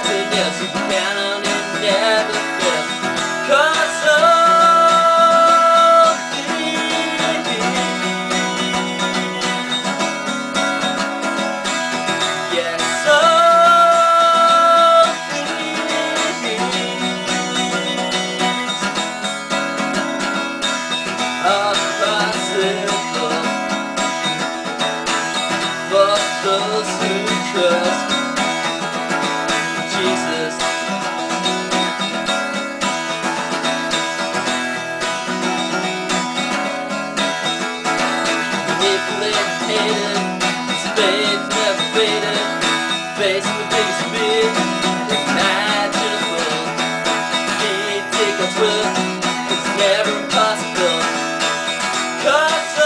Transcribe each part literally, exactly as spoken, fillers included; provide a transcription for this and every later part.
nothing else you can on and never fail. 'Cause so yeah, so for those who trust Jesus. Manipulated, hated, his faith never faded, facing the biggest fear imaginable. Can't take a will, it's never impossible. 'Cause so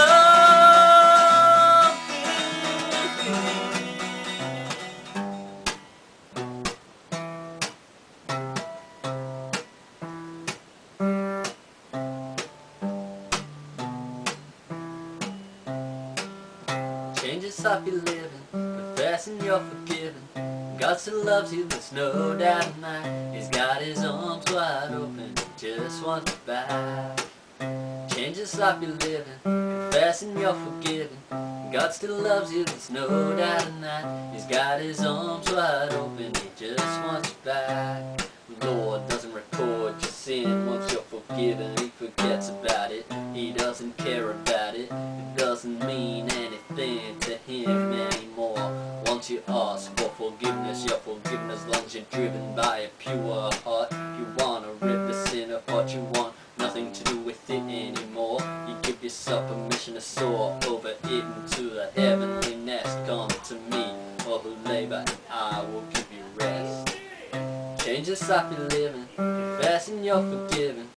change is how you're living, confessing you're forgiven. God still loves you, there's no doubt in that. He's got his arms wide open, he just wants you back. Change is how you're living, confessing you're forgiven. God still loves you, there's no doubt in that. He's got his arms wide open, he just wants you back. The Lord doesn't record your sin once you're forgiven. He forgets about it, he doesn't care about it. It doesn't mean anything to him anymore. Once you ask for forgiveness, you're forgiven as long as you're driven by a pure heart. You wanna rip the sin apart, you want nothing to do with it anymore. You give yourself permission to soar over it into the heavenly nest. Come to me, all who labor, and I will give you rest. Change is how you're living, confessing you're forgiven.